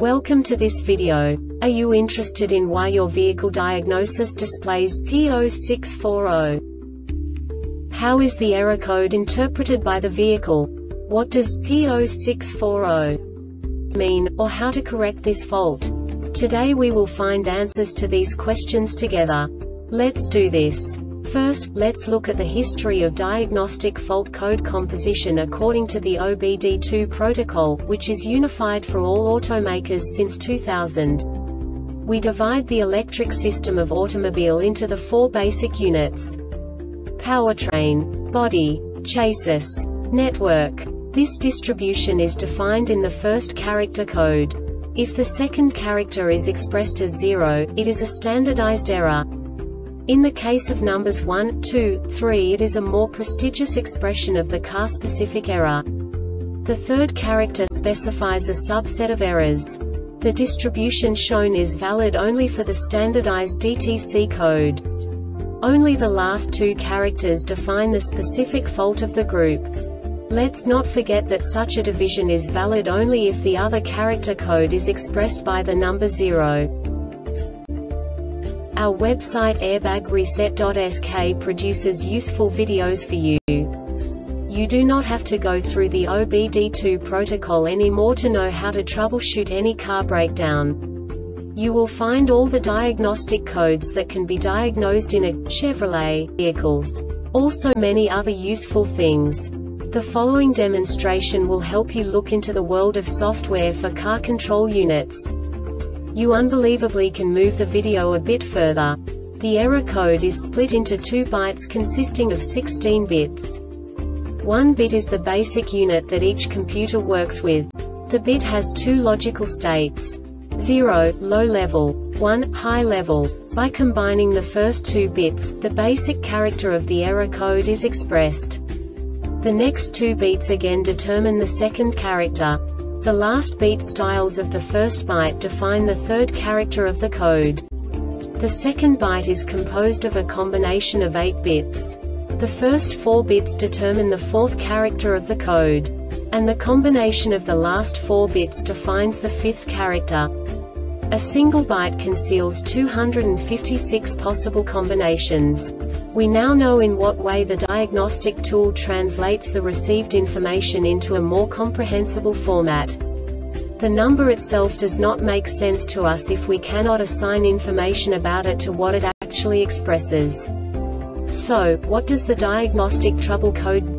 Welcome to this video. Are you interested in why your vehicle diagnosis displays P0640? How is the error code interpreted by the vehicle? What does P0640 mean, or how to correct this fault? Today we will find answers to these questions together. Let's do this. First, let's look at the history of diagnostic fault code composition according to the OBD2 protocol, which is unified for all automakers since 2000. We divide the electric system of automobile into the four basic units: powertrain, body, chassis, network. This distribution is defined in the first character code. If the second character is expressed as 0, it is a standardized error. In the case of numbers 1, 2, 3, it is a more prestigious expression of the car-specific error. The third character specifies a subset of errors. The distribution shown is valid only for the standardized DTC code. Only the last two characters define the specific fault of the group. Let's not forget that such a division is valid only if the other character code is expressed by the number 0. Our website airbagreset.sk produces useful videos for you. You do not have to go through the OBD2 protocol anymore to know how to troubleshoot any car breakdown. You will find all the diagnostic codes that can be diagnosed in a Chevrolet vehicles. Also many other useful things. The following demonstration will help you look into the world of software for car control units. You unbelievably can move the video a bit further. The error code is split into 2 bytes consisting of 16 bits. 1 bit is the basic unit that each computer works with. The bit has 2 logical states: 0, low level, 1, high level. By combining the first 2 bits, the basic character of the error code is expressed. The next 2 beats again determine the second character. The last beat styles of the first byte define the third character of the code. The second byte is composed of a combination of 8 bits. The first 4 bits determine the fourth character of the code. And the combination of the last 4 bits defines the fifth character. A single byte conceals 256 possible combinations. We now know in what way the diagnostic tool translates the received information into a more comprehensible format. The number itself does not make sense to us if we cannot assign information about it to what it actually expresses. So, what does the diagnostic trouble code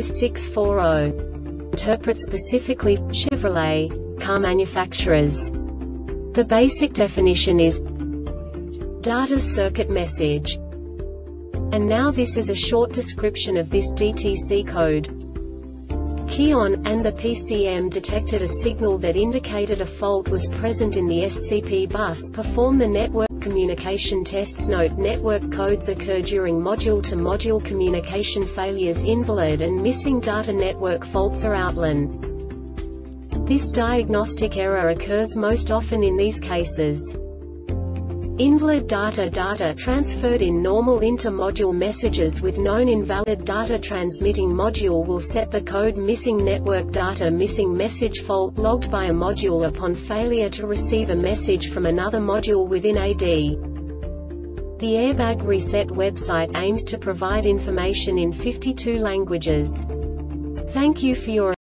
P0640 interpret specifically for Chevrolet car manufacturers? The basic definition is data circuit message. And now this is a short description of this DTC code. Key on, and the PCM detected a signal that indicated a fault was present in the SCP bus. Perform the network communication tests. Note: network codes occur during module-to-module communication failures. Invalid and missing data network faults are outlined. This diagnostic error occurs most often in these cases: invalid data transferred in normal inter-module messages with known invalid data. Transmitting module will set the code missing network data. Missing message fault logged by a module upon failure to receive a message from another module within AD. The Airbag Reset website aims to provide information in 52 languages. Thank you for your